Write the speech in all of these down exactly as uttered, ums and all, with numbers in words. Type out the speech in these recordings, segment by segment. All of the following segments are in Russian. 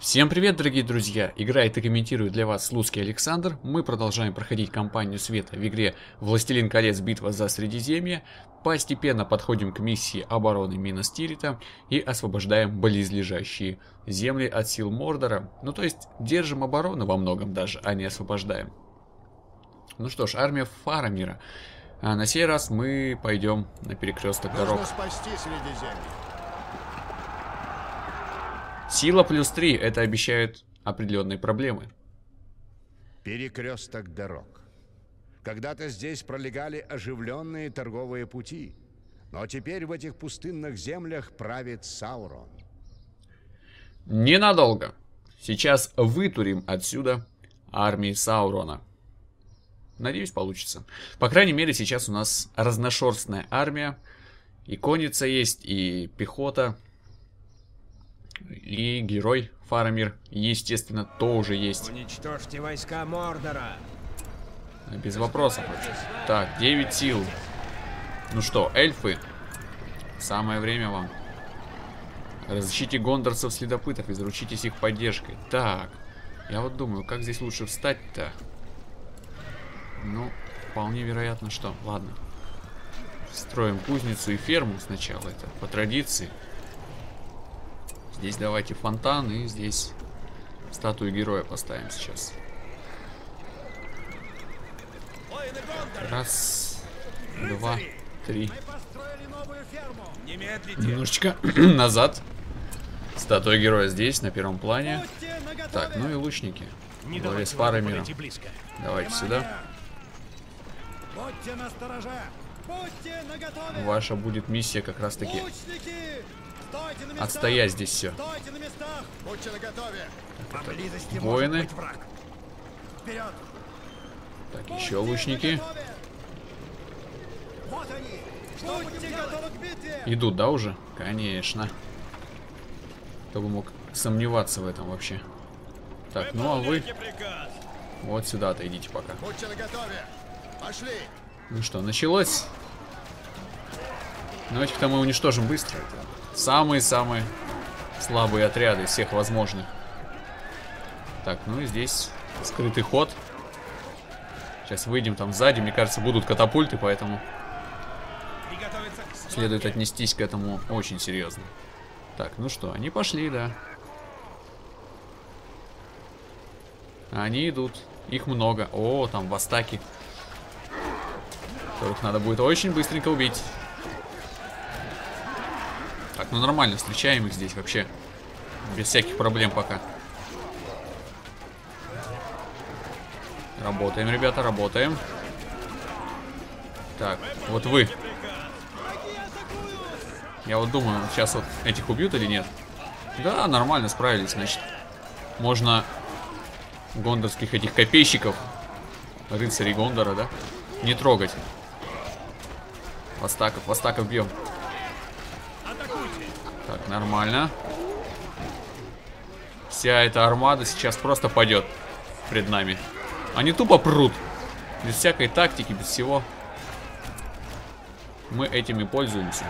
Всем привет, дорогие друзья! Играет и комментирует для вас Слуцкий Александр. Мы продолжаем проходить кампанию света в игре «Властелин колец. Битва за Средиземье». Постепенно подходим к миссии обороны Минас Тирита и освобождаем близлежащие земли от сил Мордора. Ну, то есть, держим оборону во многом даже, а не освобождаем. Ну что ж, армия Фарамира. А на сей раз мы пойдем на перекресток дорог. Нужно спасти Средиземье. Сила плюс три, это обещает определенные проблемы. Перекресток дорог. Когда-то здесь пролегали оживленные торговые пути, но теперь в этих пустынных землях правит Саурон. Ненадолго. Сейчас вытурим отсюда армии Саурона. Надеюсь, получится. По крайней мере, сейчас у нас разношерстная армия. И конница есть, и пехота. И герой Фарамир, естественно, тоже есть. Уничтожьте войска Мордора. Без вопросов. Так, девять сил. Ну что, эльфы, самое время вам. Разыщите гондорцев-следопытов и заручитесь их поддержкой. Так, я вот думаю, как здесь лучше встать-то? Ну, вполне вероятно, что... Ладно. Строим кузницу и ферму сначала, это по традиции. Здесь давайте фонтан, и здесь статую героя поставим сейчас. Раз, два, три. Немножечко назад. Статуя героя здесь, на первом плане. Так, ну и лучники. Во главе с Фарамиром. Давайте сюда. Ваша будет миссия как раз таки отстоять здесь все. Воины. Так, еще лучники. Идут, да, уже? Конечно. Кто бы мог сомневаться в этом вообще. Так, ну а вы вот сюда отойдите пока. Ну что, началось? Ну этих-то мы уничтожим быстро. Самые-самые слабые отряды всех возможных. Так, ну и здесь скрытый ход. Сейчас выйдем там сзади. Мне кажется, будут катапульты, поэтому следует отнестись к этому очень серьезно. Так, ну что, они пошли, да. Они идут. Их много. О, там востаки, которых надо будет очень быстренько убить. Так, ну нормально, встречаем их здесь вообще. Без всяких проблем пока. Работаем, ребята, работаем. Так, вот вы. Я вот думаю, сейчас вот этих убьют или нет. Да, нормально, справились, значит. Можно гондорских этих копейщиков, рыцарей Гондора, да, не трогать. Востаков, востаков бьем. Так, нормально. Вся эта армада сейчас просто падет пред нами. Они тупо прут. Без всякой тактики, без всего. Мы этими пользуемся.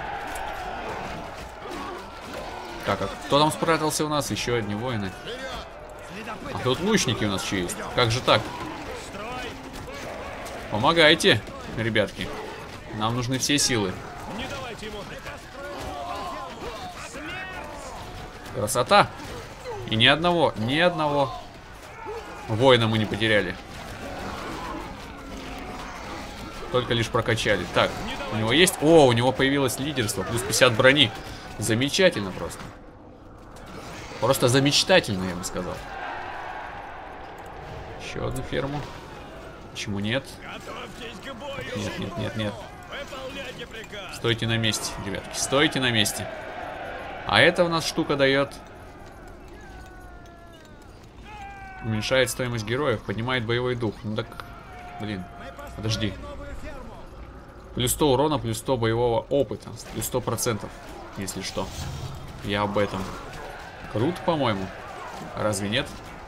Так, а кто там спрятался у нас? Еще одни воины. А тут лучники у нас еще есть. Как же так? Помогайте, ребятки. Нам нужны все силы. Красота. И ни одного, ни одного воина мы не потеряли. Только лишь прокачали. Так, у него есть... О, у него появилось лидерство. Плюс пятьдесят брони. Замечательно просто. Просто замечательно, я бы сказал. Еще одну ферму. Почему нет? Нет, нет, нет, нет. Стойте на месте, ребятки. Стойте на месте. А это у нас штука дает. Уменьшает стоимость героев, поднимает боевой дух. Ну так, блин, подожди. Плюс сто урона, плюс сто боевого опыта. Плюс сто процентов, если что. Я об этом. Круто, по-моему. Разве нет?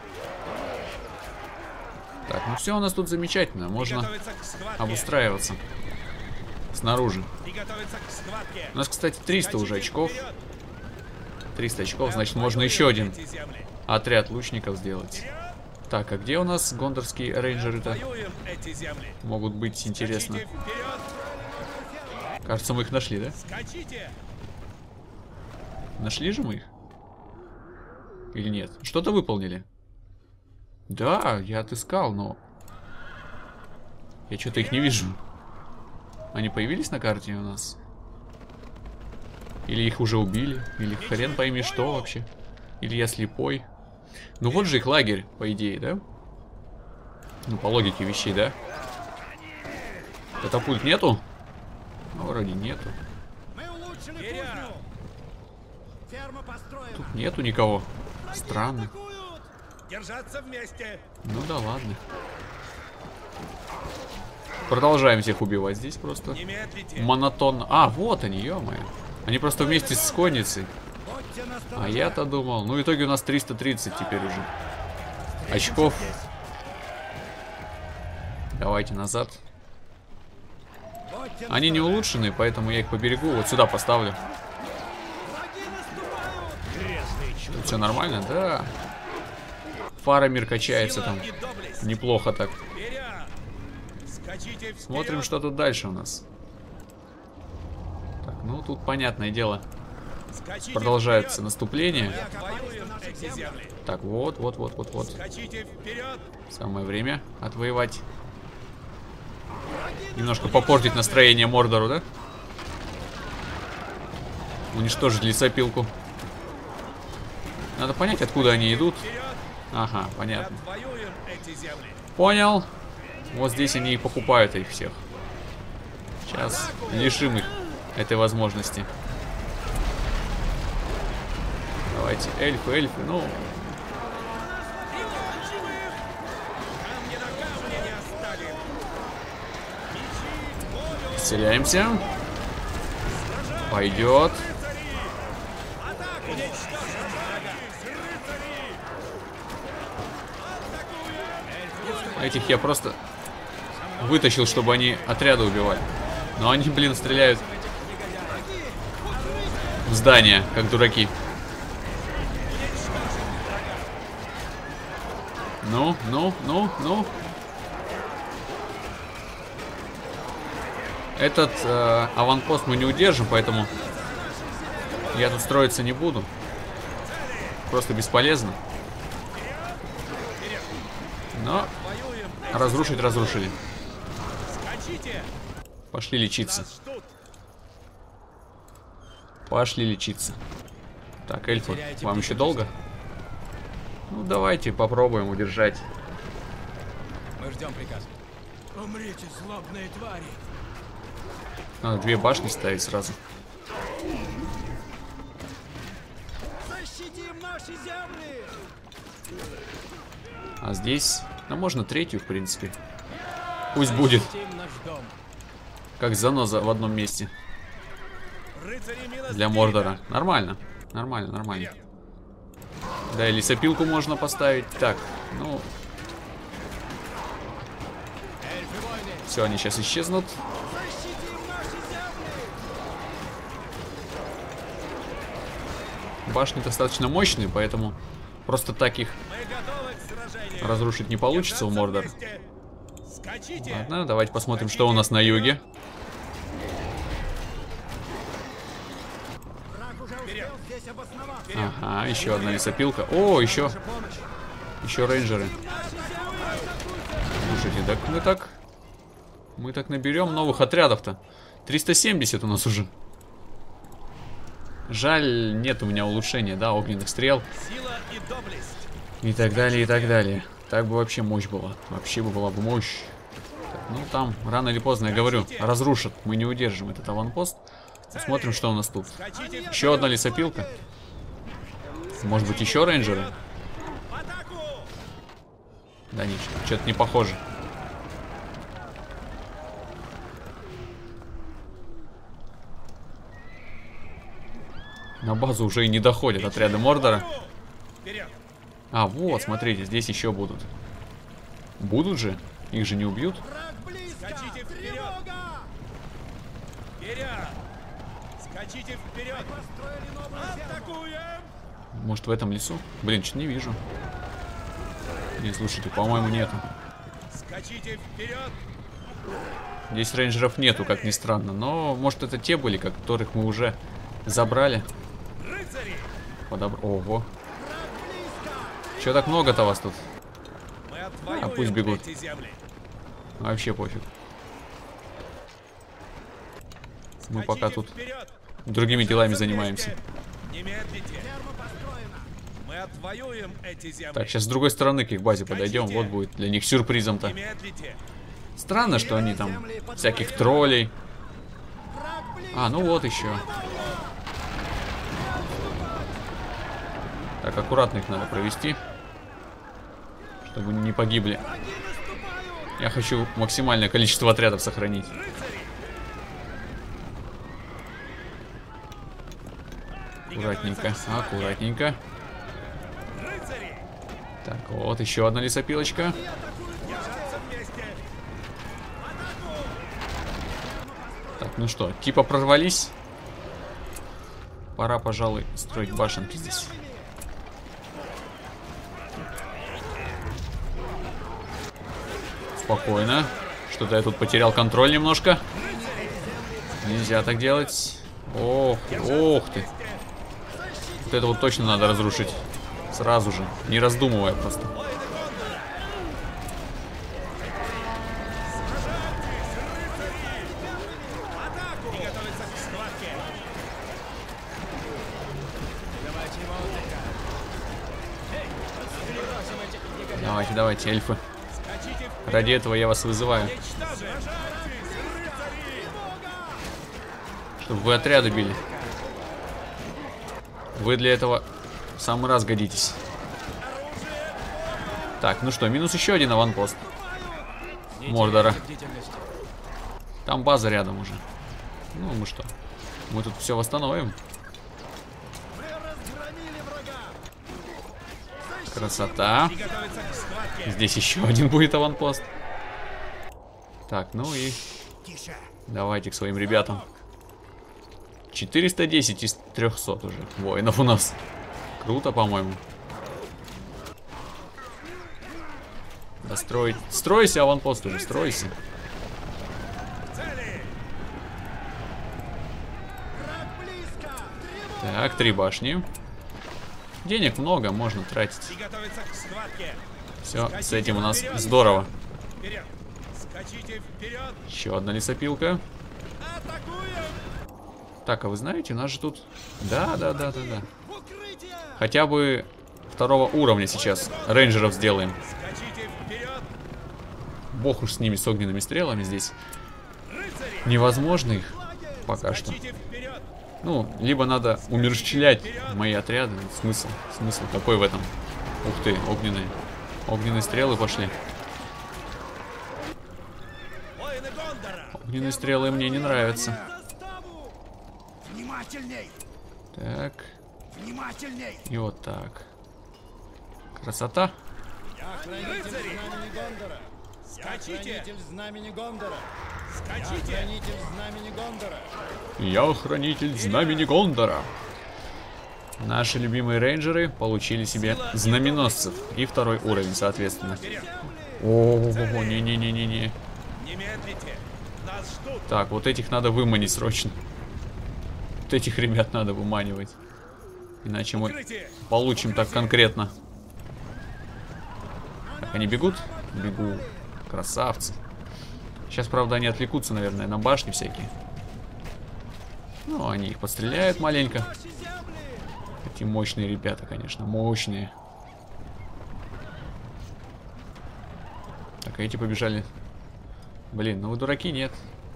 Так, ну все у нас тут замечательно. Можно обустраиваться снаружи. У нас, кстати, триста уже очков. триста очков, значит, можно еще один отряд лучников сделать. Так, а где у нас гондорские рейнджеры-то? Могут быть, интересно. Кажется, мы их нашли, да? Нашли же мы их? Или нет? Что-то выполнили. Да, я отыскал, но... Я что-то их не вижу. Они появились на карте у нас? Или их уже убили? Или хрен пойми что вообще? Или я слепой? Ну вот же их лагерь, по идее, да? Ну, по логике вещей, да? Катапульт нету? Ну, вроде нету. Тут нету никого. Странно. Держаться вместе. Ну да ладно. Продолжаем всех убивать здесь просто. Монотонно. А, вот они, ё-моё. Они просто вместе с конницей. А я-то думал. Ну, в итоге у нас триста тридцать теперь уже. Очков. Давайте назад. Они не улучшены, поэтому я их поберегу. Вот сюда поставлю. Тут все нормально? Да. Фарамир качается там. Неплохо так. Смотрим, что тут дальше у нас. Так, ну тут понятное дело. Продолжается наступление. Так, вот, вот, вот, вот, вот. Самое время отвоевать. Немножко попортить настроение Мордору, да? Уничтожить лесопилку. Надо понять, откуда они идут. Ага, понятно. Понял. Вот здесь они и покупают их всех. Сейчас лишим их этой возможности. Давайте, эльфы, эльфы, ну... Исцеляемся. Пойдет. Этих я просто вытащил, чтобы они отряды убивали. Но они, блин, стреляют в здание, как дураки. Ну, ну, ну, ну. Этот э, аванпост мы не удержим, поэтому я тут строиться не буду. Просто бесполезно. Но разрушить разрушили. Пошли лечиться. Пошли лечиться. Так, эльфы, вам еще долго? Ну, давайте попробуем удержать. Мы ждем приказа. Умрите, злобные твари. Надо две башни ставить сразу. Защитим наши земли! А здесь... Ну, можно третью, в принципе. Пусть будет. Как заноза в одном месте. Для Мордора. Нормально. Нормально, нормально. Да, и лесопилку можно поставить. Так, ну... Все, они сейчас исчезнут. Башни достаточно мощные, поэтому просто так их разрушить не получится у Мордора. Ладно, давайте посмотрим, что у нас на юге. Ага, еще одна лесопилка. О, еще. Еще рейнджеры. Слушайте, так мы так... Мы так наберем новых отрядов-то. триста семьдесят у нас уже. Жаль, нет у меня улучшения, да, огненных стрел. И так далее, и так далее. Так бы вообще мощь была. Вообще бы была бы мощь. Так, ну там, рано или поздно, я говорю, разрушат. Мы не удержим этот аванпост. Посмотрим, что у нас тут. Еще одна лесопилка. Может быть, еще рейнджеры? Да нет, что-то не похоже. На базу уже и не доходят отряды Мордора. А, вот, смотрите, здесь еще будут. Будут же? Их же не убьют? Скачите вперед! Вперед! Скачите вперед! Атакуем! Может, в этом лесу? Блин, что-то не вижу. Не, слушайте, по-моему, нету. Скачите вперед! Здесь рейнджеров нету, как ни странно. Но, может, это те были, которых мы уже забрали. Рыцари! Подобр... Ого. Че так много-то вас тут? Мы отвоюем А пусть бегут. эти земли. Вообще пофиг. Мы пока Скачите тут вперед! другими делами Держаться занимаемся. вместе! Не медлите! Мы отвоюем эти земли. Так, сейчас с другой стороны к их базе подойдем. Скачите. Вот будет для них сюрпризом-то. Не медлите! Странно, что они там всяких троллей. А, ну вот еще. Так, аккуратно их надо провести, чтобы не погибли. Я хочу максимальное количество отрядов сохранить. Аккуратненько, аккуратненько. Рыцари! Так, вот еще одна лесопилочка. Держаться вместе! Так, ну что, типа прорвались. Пора, пожалуй, строить башенки здесь. Спокойно. Что-то я тут потерял контроль немножко. Нельзя так делать. Ох, ох ты. Вот это вот точно надо разрушить. Сразу же, не раздумывая просто. Готовиться к схватке! Давайте, давайте, эльфы. Скачите вперед! Ради этого я вас вызываю. Уничтожим! Рыцари! Чтобы вы отряды били. Вы для этого в самый раз годитесь. Так, ну что, минус еще один аванпост Мордора. Там база рядом уже. Ну, мы что? Мы тут все восстановим. Красота. Готовиться к схватке! Здесь еще один будет аванпост. Так, ну и Тише! давайте к своим ребятам. четыреста десять из трёхсот уже воинов у нас. Круто, по-моему. Достроить. Стройся, аванпост уже, стройся. Цели! Так, три башни. Денег много, можно тратить. Готовиться к схватке! Все, с этим у нас здорово. Вперед! Скачите вперед! Еще одна лесопилка. Атакуем! Так, а вы знаете, у нас же тут... Да, да, да, да, да. В укрытие! Хотя бы второго уровня сейчас рейнджеров сделаем. Скачите вперед! Бог уж с ними, с огненными стрелами здесь. Рыцари! Невозможно их пока что. Скачите вперед! Ну, либо надо умерщвлять мои отряды. Смысл? Смысл какой в этом? Ух ты, огненные. Огненные стрелы пошли. Воины Гондора! Огненные стрелы мне не нравятся. Внимательней! Так, Внимательней! и вот так. Красота. Рыцари! Скачите! знамени Гондора. Скачите! Хранитель знамени Гондора. Я хранитель знамени Гондора. Наши любимые рейнджеры получили себе знаменосцев. И второй уровень, соответственно. О-о-о, не-не-не-не-не. Не медлите! Нас ждут! Так, вот этих надо выманить срочно. Вот этих ребят надо выманивать. Иначе мы Укрытие! получим так конкретно. Так, они бегут? Бегут. Красавцы. Сейчас, правда, они отвлекутся, наверное, на башни всякие. Ну, они их подстреляют маленько. Эти мощные ребята, конечно, мощные. Так, а эти побежали. Блин, ну вы дураки, нет.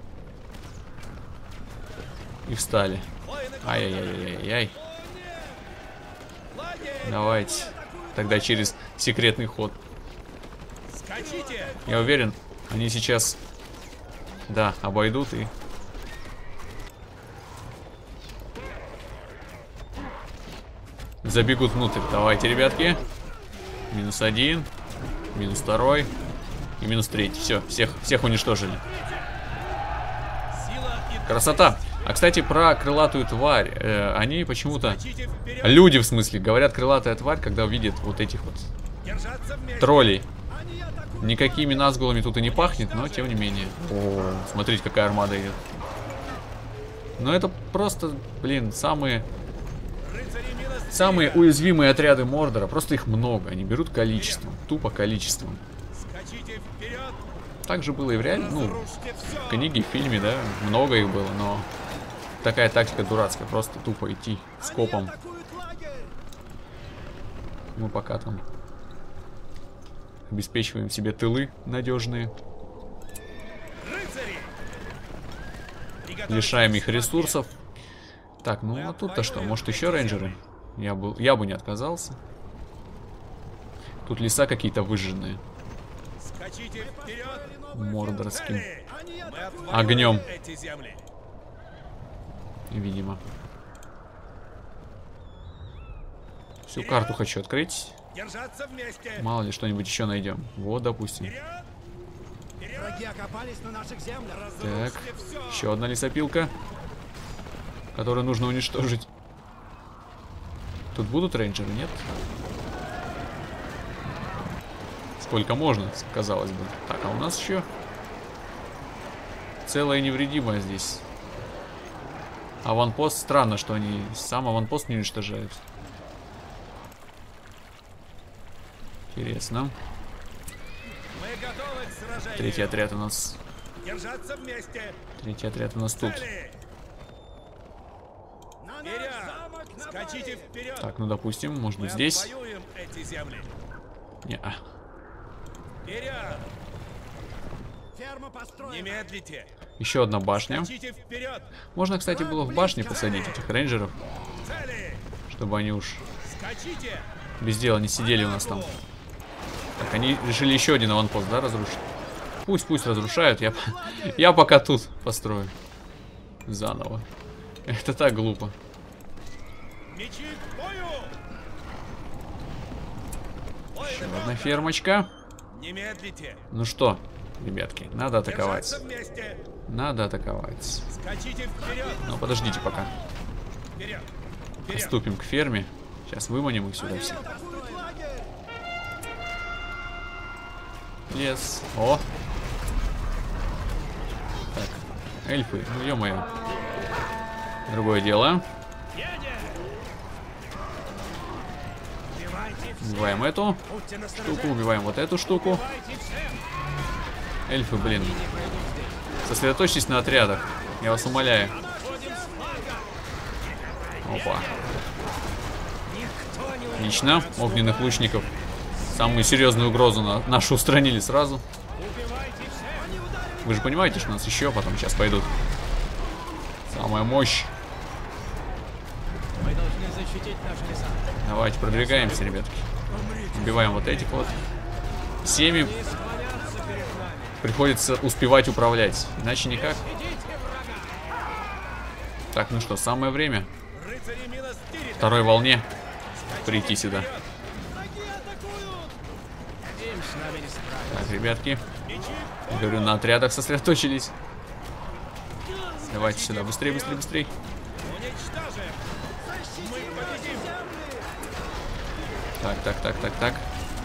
И встали. Ай-яй-яй-яй-яй. Давайте. Тогда через секретный ход. Скачите! Я уверен, они сейчас, да, обойдут и... забегут внутрь. Давайте, ребятки. Минус один. Минус второй. И минус третий. Все, всех, всех уничтожили. Сила и Красота. А, кстати, про крылатую тварь. Э, они почему-то... Люди, в смысле, говорят крылатая тварь, когда увидят вот этих вот троллей. Никакими назгулами тут и не пахнет, но тем не менее. О, смотрите, какая армада идет. Но это просто, блин, самые... Самые уязвимые отряды Мордора. Просто их много. Они берут количеством. Тупо количеством. Так же было и в реале, ну, в книге, в фильме, да, много их было, но такая тактика дурацкая, просто тупо идти скопом. Мы пока там обеспечиваем себе тылы надежные. Лишаем их ресурсов. Так, ну а тут-то что, может еще рейнджеры? Я бы, я бы не отказался. Тут леса какие-то выжженные. Мордорским огнем. Видимо. Всю карту хочу открыть. Мало ли что-нибудь еще найдем. Вот, допустим. Так, еще одна лесопилка, которую нужно уничтожить. Тут будут рейнджеры, нет? Сколько можно, казалось бы. Так, а у нас еще целая невредимая здесь. Аванпост. Странно, что они сам аванпост не уничтожают. Интересно. Третий отряд у нас. Третий отряд у нас тут. Так, ну допустим, может быть здесь. Не-а. Еще одна башня. Можно, кстати, было в башне посадить этих рейнджеров, чтобы они уж без дела не сидели у нас там. Так, они решили еще один аванпост, да, разрушить? Пусть, пусть разрушают, я, я пока тут построю. Заново. Это так глупо. Еще одна фермочка. Ну что, ребятки, надо атаковать. Надо атаковать. Ну, подождите пока. Приступим к ферме. Сейчас выманим их сюда всех. Лес. О! Так, эльфы, ну ё-моё. Другое дело. Убиваем эту штуку, убиваем вот эту штуку. Эльфы, блин. Сосредоточьтесь на отрядах. Я вас умоляю. Опа. Отлично. Огненных лучников. Самую серьезную угрозу на нашу устранили сразу. Вы же понимаете, что у нас еще потом сейчас пойдут. Самая мощь. Давайте продвигаемся, ребятки. Убиваем вот этих вот. Всеми приходится успевать управлять. Иначе никак. Так, ну что, самое время второй волне прийти сюда. Так, ребятки. Я говорю, на отрядах сосредоточились. Давайте сюда. Быстрее, быстрее, быстрее. Так, так, так, так, так.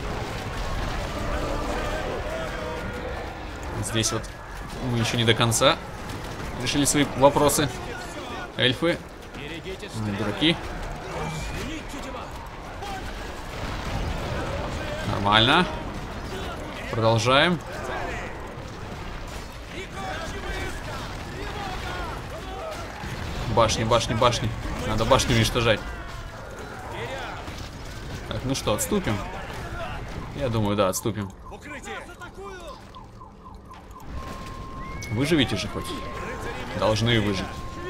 Здесь вот мы еще не до конца решили свои вопросы. Эльфы. Дураки. Нормально. Продолжаем. Башни, башни, башни. Надо башню уничтожать. Так, ну что, отступим? Я думаю, да, отступим. Выживите же хоть. Должны выжить.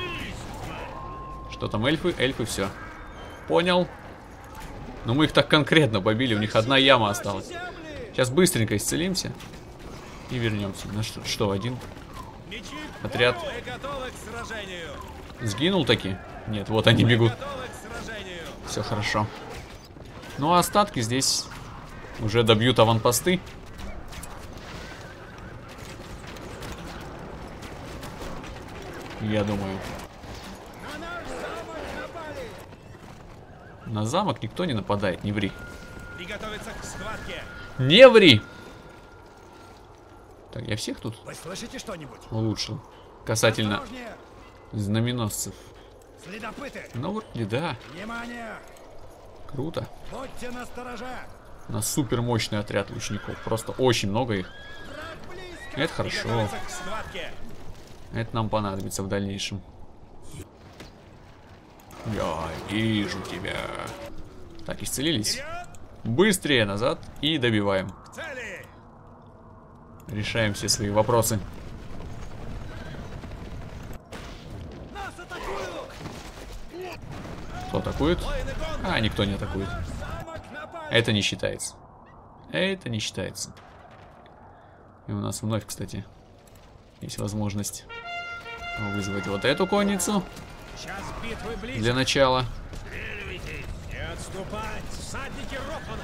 Что там, эльфы? Эльфы, все. Понял. Но мы их так конкретно побили, у них одна яма осталась. Сейчас быстренько исцелимся и вернемся. Ну что, что один отряд сгинул таки? Нет, вот они бегут. Все хорошо. Ну а остатки здесь уже добьют аванпосты. Я думаю. На замок никто не нападает, не ври. Приготовиться к схватке. Не ври! Так, я всех тут Вы слышите что-нибудь? улучшил. Касательно Осторожнее! знаменосцев. Следопыты! Ну вот, и да, Внимание! круто. Будьте настороже! У нас супер мощный отряд лучников. Просто очень много их. Враг близко! Это хорошо. Приготовиться к схватке. Это нам понадобится в дальнейшем. Я вижу тебя. Так, исцелились. Вперед! Быстрее назад и добиваем. К цели! Решаем все свои вопросы. Нас атакуют! Кто атакует? Воины Гондора. А, никто не атакует. Замок напали! Это не считается. Это не считается. И у нас вновь, кстати, есть возможность вызвать вот эту конницу Час битвы близко. для начала. Не отступать! Всадники Рофана!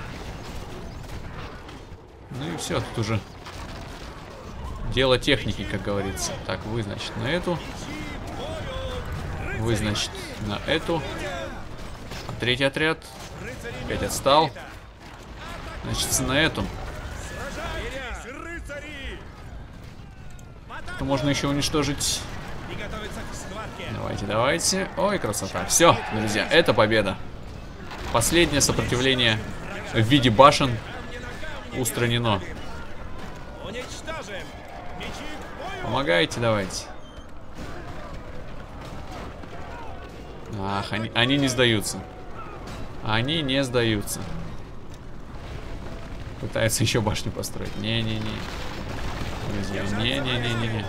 Ну и все, тут уже дело техники, как говорится. Так, вы, значит, на эту. Вы, значит, на эту. А третий отряд опять отстал. Значит, на эту. Сражайтесь, рыцари! То можно еще уничтожить. Приготовиться к схватке. Давайте, давайте. Ой, красота. Все, друзья, это победа. Последнее сопротивление в виде башен устранено. Уничтожим! Мечи к бою! Помогайте, давайте. Ах, они, они не сдаются. Они не сдаются. Пытаются еще башню построить. Не-не-не. Друзья, не-не-не-не-не.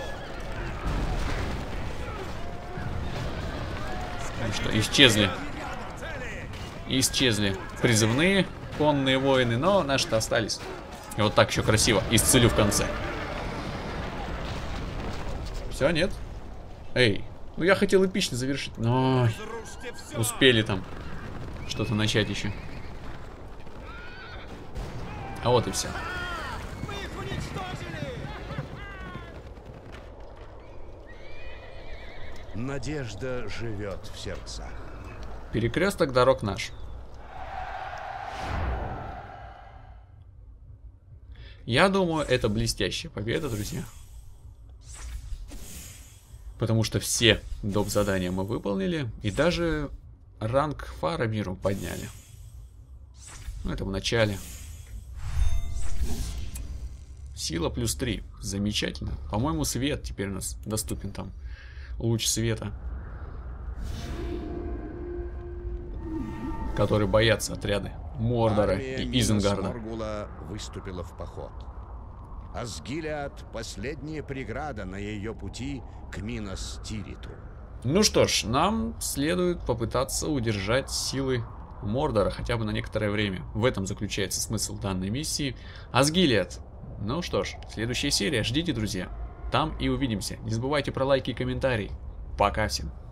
Ну что, исчезли. Исчезли призывные конные воины, но наши-то остались. И вот так еще красиво. Исцелю в конце. Все, нет? Эй, ну я хотел эпично завершить. Но Разрушьте все! успели там что-то начать еще. А вот и все. Мы их уничтожили! Надежда живет в сердцах. Перекресток дорог наш. Я думаю, это блестящая победа, друзья. Потому что все доп. Задания мы выполнили. И даже ранг Фарамиру подняли. Ну, это в начале. Сила плюс три. Замечательно. По-моему, свет теперь у нас доступен там. Луч света. Который боятся отряды Мордора Армия и Изенгарда. Минос Моргула выступила в поход. Асгилиад — последняя преграда на ее пути к Минос Тириту. Ну что ж, нам следует попытаться удержать силы Мордора хотя бы на некоторое время. В этом заключается смысл данной миссии. Асгилиад. Ну что ж, следующая серия. Ждите, друзья. Там и увидимся. Не забывайте про лайки и комментарии. Пока всем.